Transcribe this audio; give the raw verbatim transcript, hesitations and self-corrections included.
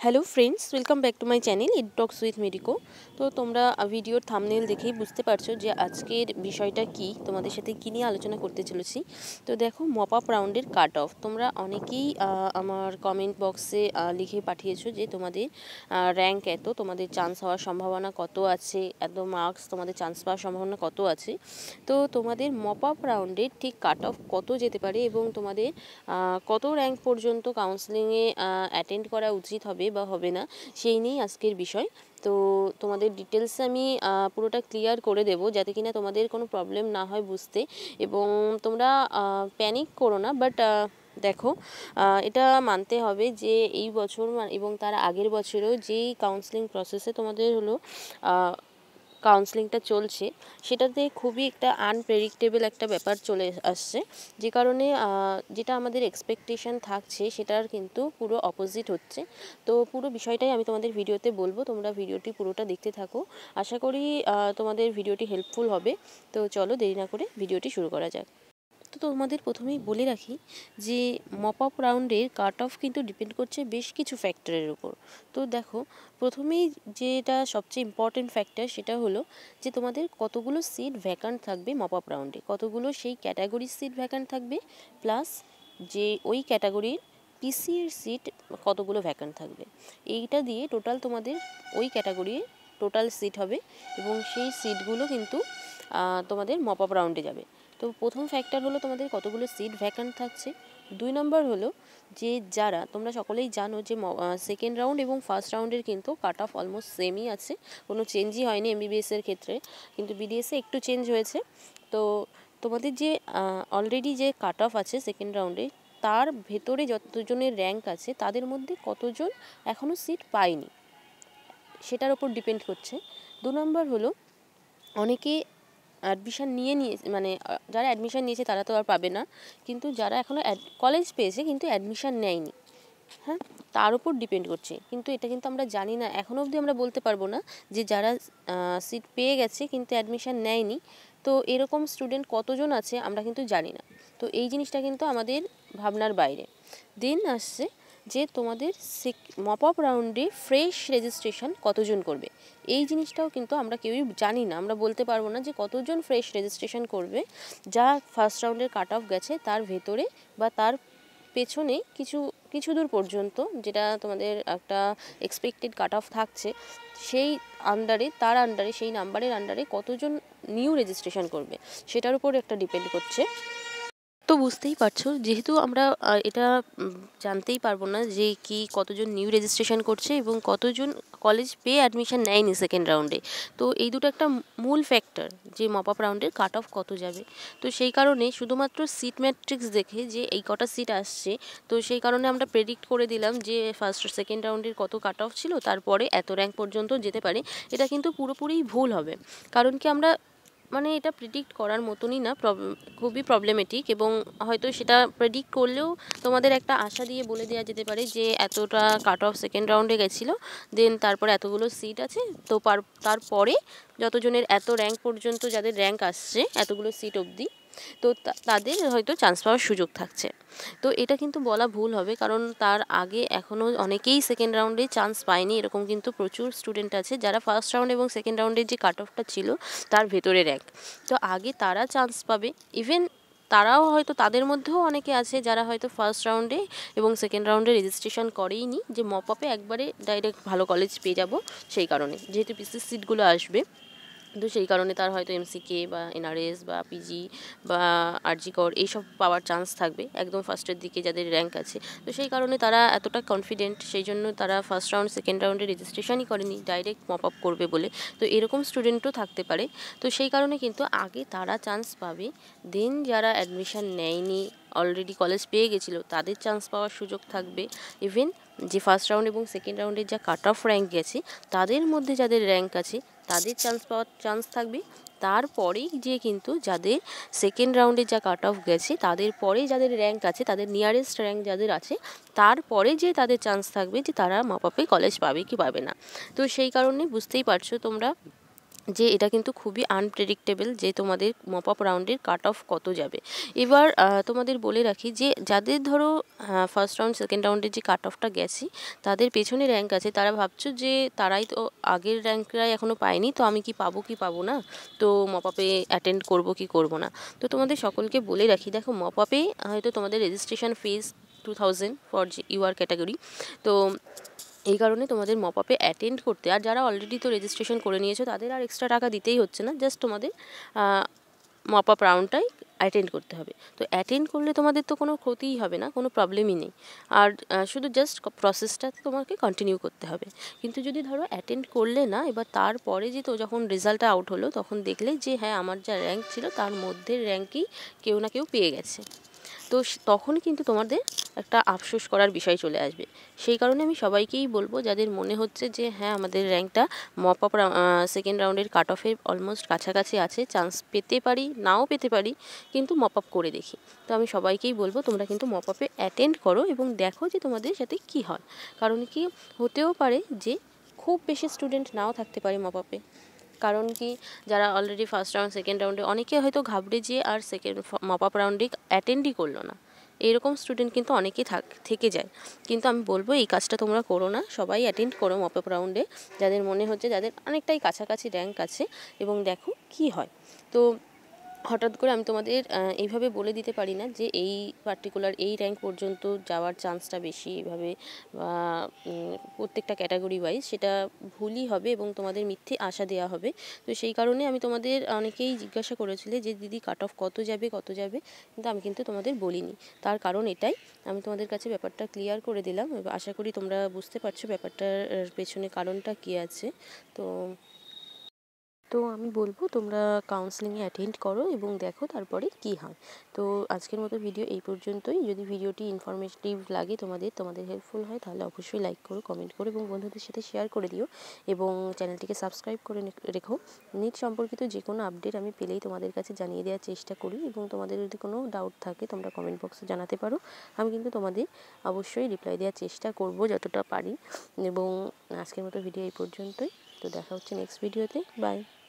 Hello friends, welcome back to my channel it talks with medico. তো তোমরা ভিডিওর thumbnail দেখেই বুঝতে পারছো যে আজকের বিষয়টা কি, তোমাদের সাথে কী নিয়ে আলোচনা করতে চলেছি। তো দেখো, মপ আপ রাউন্ডের কাট অফ তোমরা অনেকেই আমার কমেন্ট বক্সে লিখে পাঠিয়েছো যে তোমাদের র্যাঙ্ক এত, তোমাদের চান্স হওয়ার সম্ভাবনা কত আছে, এত মার্কস তোমাদের চান্স পাওয়ার সম্ভাবনা কত আছে। তো তোমাদের মপ আপ রাউন্ডের ঠিক কাট অফ কত যেতে পারে এবং তোমাদের কত র্যাঙ্ক পর্যন্ত কাউন্সেলিংয়ে অ্যাটেন্ড করা উচিত হবে বা হবে না, সেই নিয়েই আজকের বিষয়। তো তোমাদের ডিটেলস আমি পুরোটা ক্লিয়ার করে দেবো যাতে কিনা তোমাদের কোনো প্রবলেম না হয় বুঝতে, এবং তোমরা প্যানিক করো না। বাট দেখো, এটা মানতে হবে যে এই বছর এবং তার আগের বছরেও যেই কাউন্সেলিং প্রসেসে তোমাদের হলো কাউন্সেলিংটা চলছে, সেটাতে খুবই একটা আনপ্রেডিক্টেবল একটা ব্যাপার চলে আসছে, যে কারণে যেটা আমাদের এক্সপেকটেশন থাকছে সেটার কিন্তু পুরো অপোজিট হচ্ছে। তো পুরো বিষয়টাই আমি তোমাদের ভিডিওতে বলবো, তোমরা ভিডিওটি পুরোটা দেখতে থাকো। আশা করি তোমাদের ভিডিওটি হেল্পফুল হবে। তো চলো দেরি না করে ভিডিওটি শুরু করা যাক। তো তোমাদের প্রথমেই বলে রাখি যে মপ আপ রাউন্ডের কাট অফ কিন্তু ডিপেন্ড করছে বেশ কিছু ফ্যাক্টরের উপর। তো দেখো, প্রথমেই যেটা সবচেয়ে ইম্পর্টেন্ট ফ্যাক্টর সেটা হলো যে তোমাদের কতগুলো সিট ভ্যাকান্ট থাকবে মপ আপ রাউন্ডে, কতগুলো সেই ক্যাটাগরির সিট ভ্যাকান্ট থাকবে, প্লাস যে ওই ক্যাটাগরির পিসি এর সিট কতগুলো ভ্যাকান্ট থাকবে। এইটা দিয়ে টোটাল তোমাদের ওই ক্যাটাগরির টোটাল সিট হবে, এবং সেই সিটগুলো কিন্তু তোমাদের মপ আপ রাউন্ডে যাবে। তো প্রথম ফ্যাক্টর হলো তোমাদের কতগুলো সিট ভ্যাকান্ট থাকছে। দুই নম্বর হলো যে যারা, তোমরা সকলেই জানো যে সেকেন্ড রাউন্ড এবং ফার্স্ট রাউন্ডের কিন্তু কাট অফ অলমোস্ট সেমই আছে, কোনো চেঞ্জই হয়নি এমবিবিএসের ক্ষেত্রে, কিন্তু বিডিএসে একটু চেঞ্জ হয়েছে। তো তোমাদের যে অলরেডি যে কাট অফ আছে সেকেন্ড রাউন্ডে, তার ভেতরে যতজনের র্যাঙ্ক আছে তাদের মধ্যে কতজন এখনও সিট পায়নি সেটার ওপর ডিপেন্ড করছে। দু নম্বর হলো অনেকে অ্যাডমিশান নিয়ে নিয়ে মানে যারা অ্যাডমিশান নিয়েছে তারা তো আর পাবে না, কিন্তু যারা এখনও কলেজ পেয়েছে কিন্তু অ্যাডমিশান নেয়নি, হ্যাঁ, তার উপর ডিপেন্ড করছে। কিন্তু এটা কিন্তু আমরা জানি না, এখনও অবধি আমরা বলতে পারবো না যে যারা সিট পেয়ে গেছে কিন্তু অ্যাডমিশান নেয়নি, তো এরকম স্টুডেন্ট কতজন আছে আমরা কিন্তু জানি না। তো এই জিনিসটা কিন্তু আমাদের ভাবনার বাইরে। দেন আসছে যে তোমাদের সেক মপ আপ রাউন্ডে ফ্রেশ রেজিস্ট্রেশন কতজন করবে, এই জিনিসটাও কিন্তু আমরা কেউই জানি না, আমরা বলতে পারবো না যে কতজন ফ্রেশ রেজিস্ট্রেশন করবে। যা ফার্স্ট রাউন্ডের কাট অফ গেছে তার ভেতরে বা তার পেছনে কিছু কিছু দূর পর্যন্ত যেটা তোমাদের একটা এক্সপেক্টেড কাট অফ থাকছে, সেই আন্ডারে তার আন্ডারে সেই নাম্বারের আন্ডারে কতজন নিউ রেজিস্ট্রেশন করবে সেটার উপর একটা ডিপেন্ড করছে। তো বুঝতেই পারছো, যেহেতু আমরা এটা জানতেই পারবো না যে কি কতজন নিউ রেজিস্ট্রেশন করছে এবং কতজন কলেজ পেয়ে অ্যাডমিশন নেয়নি সেকেন্ড রাউন্ডে, তো এই দুটো একটা মূল ফ্যাক্টর যে মপ আপ রাউন্ডের কাট অফ কত যাবে। তো সেই কারণে শুধুমাত্র সিট ম্যাট্রিক্স দেখে যে এই কটা সিট আসছে, তো সেই কারণে আমরা প্রেডিক্ট করে দিলাম যে ফার্স্ট সেকেন্ড রাউন্ডের কত কাট অফ ছিল, তারপরে এত র্যাঙ্ক পর্যন্ত যেতে পারে। এটা কিন্তু পুরোপুরিই ভুল হবে, কারণ কি আমরা মানে এটা প্রেডিক্ট করার মতনই না, খুবই প্রবলেমেটিক, এবং হয়তো সেটা প্রেডিক্ট করলেও তোমাদের একটা আশা দিয়ে বলে দেওয়া যেতে পারে যে এতটা কাট অফ সেকেন্ড রাউন্ডে গেছিলো, দেন তারপরে এতগুলো সিট আছে, তো তারপরে যতজনের এত র্যাঙ্ক পর্যন্ত যাদের র্যাঙ্ক আসছে এতগুলো সিট অবধি, তো তাদের হয়তো চান্স পাওয়ার সুযোগ থাকছে। তো এটা কিন্তু বলা ভুল হবে, কারণ তার আগে এখনও অনেকেই সেকেন্ড রাউন্ডে চান্স পায়নি, এরকম কিন্তু প্রচুর স্টুডেন্ট আছে যারা ফার্স্ট রাউন্ড এবং সেকেন্ড রাউন্ডের যে কাট অফটা ছিল তার ভেতরে র্যাঙ্ক, তো আগে তারা চান্স পাবে। ইভেন তারাও হয়তো, তাদের মধ্যেও অনেকে আছে যারা হয়তো ফার্স্ট রাউন্ডে এবং সেকেন্ড রাউন্ডে রেজিস্ট্রেশন করেইনি, যে মপ আপে একবারে ডাইরেক্ট ভালো কলেজ পেয়ে যাব সেই কারণে, যেহেতু পিসি সিটগুলো আসবে, তো সেই কারণে তার হয়তো এমসিকে বা এনআরএস বা পিজি বা আরজি কর এইসব পাওয়ার চান্স থাকবে একদম ফার্স্টের দিকে যাদের র্যাঙ্ক আছে। তো সেই কারণে তারা এতটা কনফিডেন্ট, সেই জন্য তারা ফার্স্ট রাউন্ড সেকেন্ড রাউন্ডে রেজিস্ট্রেশনই করেনি, ডাইরেক্ট মপ আপ করবে বলে। তো এরকম স্টুডেন্টও থাকতে পারে, তো সেই কারণে কিন্তু আগে তারা চান্স পাবে, দেন যারা অ্যাডমিশান নেয়নি অলরেডি কলেজ পেয়ে গেছিলো তাদের চান্স পাওয়ার সুযোগ থাকবে। ইভেন যে ফার্স্ট রাউন্ড এবং সেকেন্ড রাউন্ডের যা কাট অফ র্যাঙ্ক গেছে তাদের মধ্যে যাদের র্যাঙ্ক আছে তাদের চান্স পাওয়ার চান্স থাকবে। তারপরেই যে কিন্তু যাদের সেকেন্ড রাউন্ডে যা কাট অফ গেছে তাদের পরে যাদের র্যাঙ্ক আছে, তাদের নিয়ারেস্ট র্যাঙ্ক যাদের আছে, তারপরে যে তাদের চান্স থাকবে যে তারা মপ আপে কলেজ পাবে কি পাবে না। তো সেই কারণে বুঝতেই পারছো তোমরা যে এটা কিন্তু খুবই আনপ্রেডিক্টেবল যে তোমাদের মপ আপ রাউন্ডের কাট অফ কত যাবে। এবার তোমাদের বলে রাখি যে যাদের ধরো ফার্স্ট রাউন্ড সেকেন্ড রাউন্ডের যে কাট অফটা গেছি তাদের পেছনে র্যাঙ্ক আছে, তারা ভাবছো যে তারাই তো আগের র্যাঙ্করাই এখনও পায়নি, তো আমি কি পাবো কি পাবো না, তো মপ আপে অ্যাটেন্ড করবো কি করবো না। তো তোমাদের সকলকে বলে রাখি, দেখো মপ আপে হয়তো তোমাদের registration fees two thousand for your category, তো এই কারণে তোমাদের মপ আপে অ্যাটেন্ড করতে, আর যারা অলরেডি তো রেজিস্ট্রেশন করে নিয়েছো তাদের আর এক্সট্রা টাকা দিতেই হচ্ছে না, জাস্ট তোমাদের মপ আপ রাউন্ডটাই অ্যাটেন্ড করতে হবে। তো অ্যাটেন্ড করলে তোমাদের তো কোনো ক্ষতিই হবে না, কোনো প্রবলেমই নেই, আর শুধু জাস্ট প্রসেসটা তোমাকে কন্টিনিউ করতে হবে। কিন্তু যদি ধরো অ্যাটেন্ড করলে না, এবার তারপরে যে তো যখন রেজাল্টটা আউট হলো তখন দেখলে যে হ্যাঁ আমার যা র্যাঙ্ক ছিল তার মধ্যে র্যাঙ্কই কেউ না কেউ পেয়ে গেছে, তো তখন কিন্তু তোমাদের একটা আফসোস করার বিষয় চলে আসবে। সেই কারণে আমি সবাইকেই বলবো, যাদের মনে হচ্ছে যে হ্যাঁ আমাদের র্যাঙ্কটা মপ আপ সেকেন্ড রাউন্ডের কাট অফের অলমোস্ট কাছাকাছি আছে, চান্স পেতে পারি নাও পেতে পারি, কিন্তু মপ আপ করে দেখি, তো আমি সবাইকেই বলবো তোমরা কিন্তু মপ আপে অ্যাটেন্ড করো এবং দেখো যে তোমাদের সাথে কি হয়। কারণ কি হতেও পারে যে খুব বেশি স্টুডেন্ট নাও থাকতে পারে মপ আপে, কারণ কি যারা অলরেডি ফার্স্ট রাউন্ড সেকেন্ড রাউন্ডে অনেকে হয়তো ঘাবড়ে যেয়ে আর সেকেন্ড মপ আপ রাউন্ডে অ্যাটেন্ডই করলো না, এরকম স্টুডেন্ট কিন্তু অনেকেই থাক থেকে যায়। কিন্তু আমি বলবো এই কাজটা তোমরা করো না, সবাই অ্যাটেন্ড করো মপ আপ রাউন্ডে, যাদের মনে হচ্ছে যাদের অনেকটাই কাছাকাছি র্যাঙ্ক আছে, এবং দেখো কি হয়। তো হঠাৎ করে আমি তোমাদের এইভাবে বলে দিতে পারি না যে এই পার্টিকুলার এই র্যাঙ্ক পর্যন্ত যাওয়ার চান্সটা বেশি, এইভাবে বা প্রত্যেকটা ক্যাটাগরি ওয়াইজ সেটা ভুলই হবে এবং তোমাদের মিথ্যে আশা দেওয়া হবে। তো সেই কারণে আমি তোমাদের অনেকেই জিজ্ঞাসা করেছিলে যে দিদি কাট অফ কত যাবে কত যাবে, কিন্তু আমি কিন্তু তোমাদের বলিনি, তার কারণ এটাই, আমি তোমাদের কাছে ব্যাপারটা ক্লিয়ার করে দিলাম। আশা করি তোমরা বুঝতে পারছো ব্যাপারটার পেছনে কারণটা কী আছে। তো তো আমি বলবো তোমরা কাউন্সেলিংয়ে অ্যাটেন্ড করো এবং দেখো তারপরে কী হয়। তো আজকের মতো ভিডিও এই পর্যন্তই। যদি ভিডিওটি ইনফরমেটিভ লাগে তোমাদের তোমাদের হেল্পফুল হয় তাহলে অবশ্যই লাইক করো, কমেন্ট করো এবং বন্ধুদের সাথে শেয়ার করে দিও, এবং চ্যানেলটিকে সাবস্ক্রাইব করে রেখো। নিট সম্পর্কিত যে কোনো আপডেট আমি পেলেই তোমাদের কাছে জানিয়ে দেওয়ার চেষ্টা করি, এবং তোমাদের যদি কোনো ডাউট থাকে তোমরা কমেন্ট বক্সে জানাতে পারো, আমি কিন্তু তোমাদের অবশ্যই রিপ্লাই দেওয়ার চেষ্টা করব যতটা পারি। এবং আজকের মতো ভিডিও এই পর্যন্তই। তো দেখা হচ্ছে নেক্সট ভিডিওতে। বাই।